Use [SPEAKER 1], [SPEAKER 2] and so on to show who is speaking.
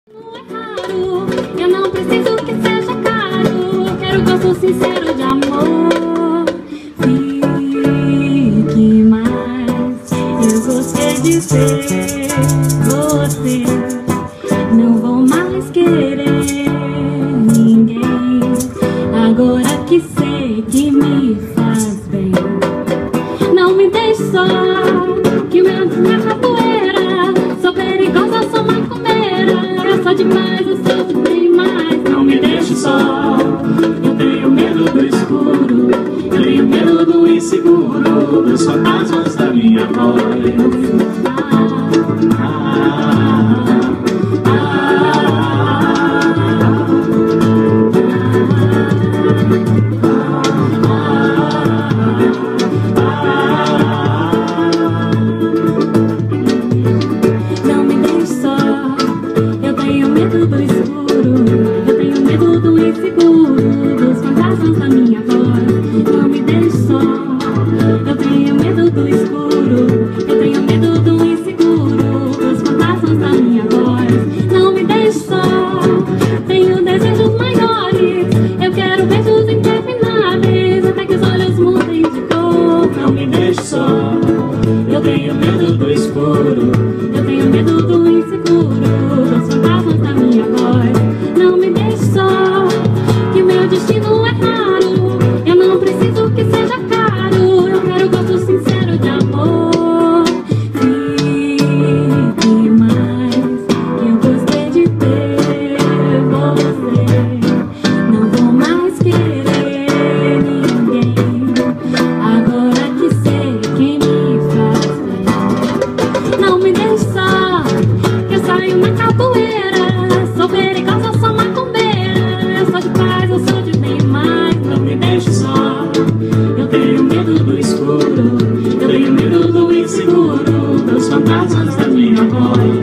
[SPEAKER 1] Eu não preciso que seja caro, quero gosto sincero de amor. Fique mais, eu gostei de ser você. Não vou mais querer ninguém, agora que sei que me faz bem. Não me deixe só, que meu antes é capoeira. Sou perigosa, sou macumbeira. Eu sou demais, eu sou de bem mais. Não me deixe só, eu tenho medo do escuro. Eu tenho medo do inseguro, dos fantasmas da minha voz. Não me deixe só, eu tenho medo do escuro. Eu tenho medo do inseguro, dos fantasmas da minha voz. Não me deixe só, eu tenho medo do escuro. Eu tenho medo do inseguro, dos fantasmas da minha voz. Não me deixe só, tenho desejos maiores. Eu quero beijos intermináveis, até que os olhos mudem de cor. Não me deixe só, eu tenho medo do escuro. Eu tenho medo do inseguro, dos fantasmas da minha voz. Não me deixe só, que meu destino é raro. Eu não preciso que seja caro, eu quero gosto sincero de amor. Fique mais, eu gostei de ter você. Não vou mais querer ninguém, agora que sei quem me faz bem. Não me deixe só, que eu saio na capoeira. Sou perigosa, sou macumbeira. Eu sou de paz, eu sou de bem mais. Não me deixe só, eu tenho medo do escuro. Eu tenho medo do inseguro, dos fantasmas da minha voz.